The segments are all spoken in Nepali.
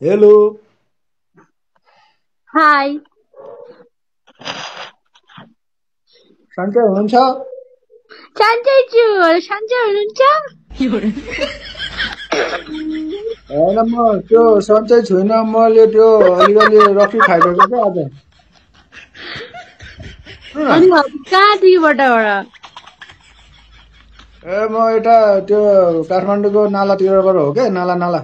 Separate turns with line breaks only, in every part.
हेलो
हाई
सन्चै हुनुहुन्छ
सन्चै छु सन्चै हुनुहुन्छ
होइन म त्यो सन्चै छुइनँ मैले त्यो अलिअलि रक्सी खाइदिएको क्या आज सुन न
अनि कहाँदेखिबाट
ए म यता त्यो काठमाडौँको नालातिरबाट हो क्या नाला नाला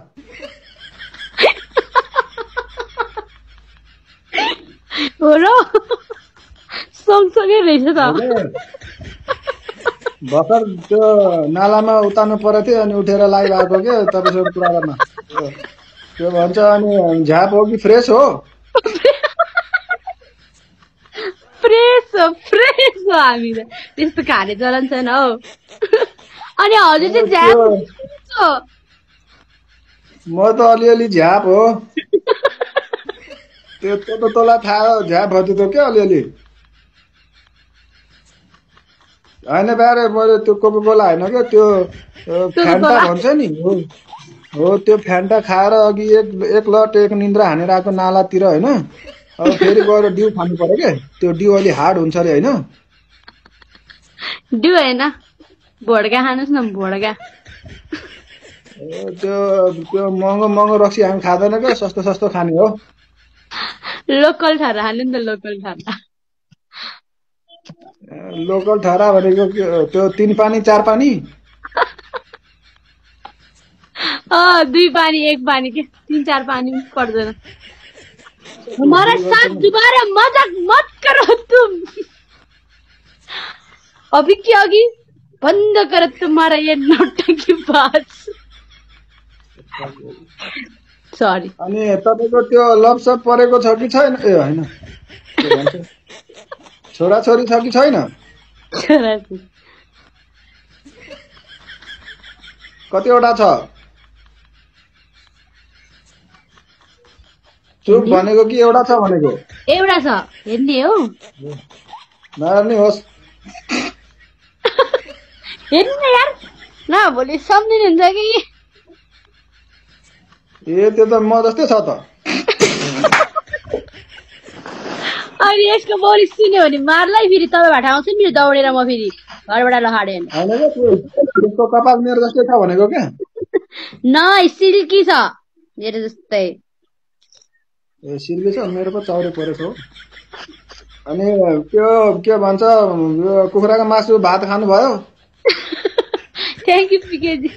हो र सँगसँगै रहेछ
हो
त
क्या भर्खर त्यो नालामा उतार्नु परेको थियो अनि उठेर लागिरहेको क्या तपाईँसँग कुरा गर्न त्यो भन्छ अनि झ्याप हो कि फ्रेस हो
फ्रेस हो हामी त त्यस्तो खाने चलन छैन हौ अनि हजुर चाहिँ
त्यो
झ्याप हो
म त अलिअलि झ्याप हो त्यो तँलाई थाहा हो झ्याप हो त्यो क्या अलिअलि होइन बारे मैले त्यो कोको कोला होइन क्या त्यो फ्यान्टा
कोला
भन्छ नि हो त्यो फ्यान्टा खाएर अघि एक लट एक निन्द्रा हानेर आएको नालातिर होइन अब फेरि गएर डिउ खानु पर्यो क्या त्यो डिउ अलि हार्ड हुन्छ अरे होइन
डिउ होइन भोड्का खानुहोस् न भोड्का
त्यो त्यो महँगो महँगो रक्सी हामी खाँदैन क्या सस्तो सस्तो खाने हो
लोकल ठहरा हाल्नु नि त लोकल ठहरा
लोकल ठहरा भनेको त्यो 3 पानी 4 पानी
2 पानी 1 पानी के 3-4 पानी पर्दैन हमारा साथ दोबारा मजाक मत करो तुम अभी की होगी बंद करो तुम्हारा ये नौटंकी बात सॉरी
अनि तपाईँको त्यो लपसप परेको छ कि छैन ए होइन के भन्छ छोराछोरी छ कि छैन कतिवटा छ चुप भनेको कि एउटा छ भनेको
एउटा छ हेर्ने हो
नहेर्ने होस्
हेर्नु यार न भोलि सम्झिनुहुन्छ कि
ए त्यो त म जस्तै छ त
अनि यसको बोली सुन्यो भने मार्लै फेरि तपाईँबाट आउँछु नि दौडेर म फेरि घरबाट लहाडे
त्यसको कपाल मेरो जस्तै छ भनेको क्या
न सिल्की छ मेरो जस्तै
ए सिल्की छ मेरो पो चौरे परेछ हो अनि त्यो के भन्छ कुखुराको मासु भात खानुभयो
थ्याङ्क यू पिकेजी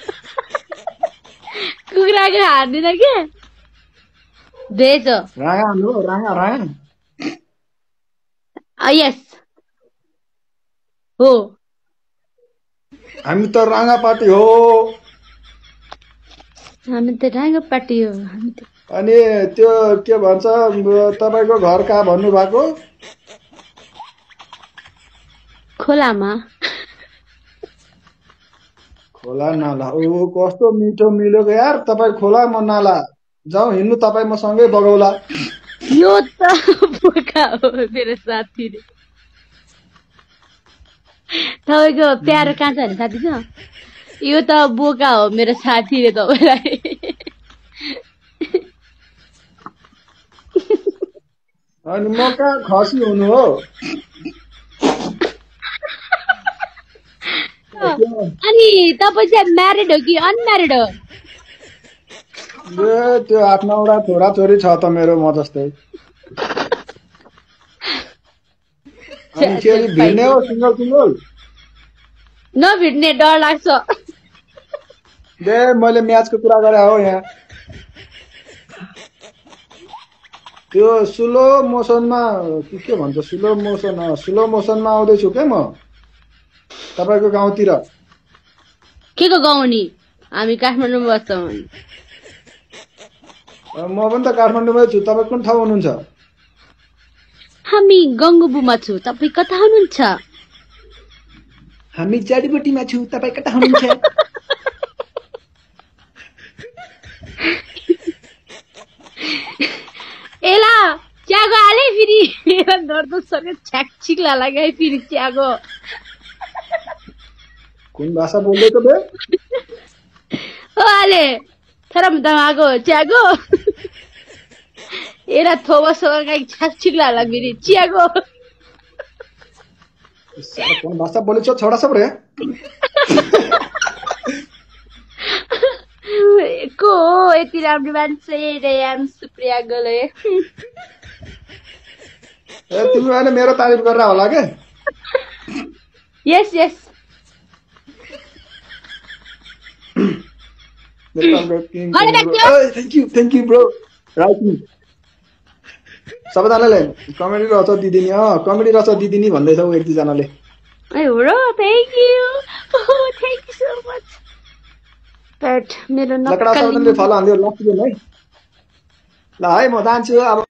कुखुराको हार्दिन के भेज हो
राँगा हान्नु राँगा राँगा
यस हो
हामी त राँगा पार्टी हो
हामी त राँगो पार्टी हो
अनि त्यो के भन्छ तपाईँको घर कहाँ भन्नु भएको
खोलामा
खोला नाला ओ कस्तो मिठो मिलेको यार तपाईँ खोला म नाला जाउँ हिँड्नु तपाईँ म सँगै बगौला
यो त बोका हो मेरो साथीले तपाईँको प्यारो कहाँ छ भने साथी छ यो त बोका हो मेरो साथीले तपाईँलाई
अनि म कहाँ खसी हुनु हो
अनि तपाईँ चाहिँ म्यारिड हो कि अनम्यारिड हो
ए त्यो 8-9वटा छोराछोरी छ त मेरो म जस्तै अनि फेरि भिड्ने हो सिङ्गल सिङ्गल
नभिड्ने डर लाग्छ
दे मैले म्याचको कुरा गरे हो यहाँ त्यो स्लो मोसनमा के भन्छ स्लो मोसनमा आउँदैछु क्या म तपाईँको गाउँतिर
के को गाउँ नि हामी काठमाडौँमा बस्छौँ
म पनि त काठमाडौँमै छु तपाईँ कुन ठाउँ हुनुहुन्छ
हामी गङ्गुबुमा छु तपाईँ कता हुनुहुन्छ
हामी जडीबुटीमा छु तपाईँ कता हुनुहुन्छ
एला चियाको हाले फेरि दर्द सके छ्याक लाग्यो फेरि चियाको
कुन भाषा बोल्दै त बे
ओ हाले Tara mtamago Chiago. Era thoba soga kai छाछिला ला मेरी चियागो
साला कौन भाषा बोले छो छोड़ा सब रे
को यति राम्रो मान्छे रेयाम सुप्रिया गले
ए तिमी भने मेरो तारिफ गरेर होला के
yes yes
thank you bro राइट मी सबैजनाले कमेडी रच दिदिनी कमेडी रच दिदिनी भन्दैछ उ एक दुईजनाले
ए हो र thank you so much but मेरो
लकडा सबैजनाले फलो हान्दियो लक्ष्मी है ल है म जान्छु अब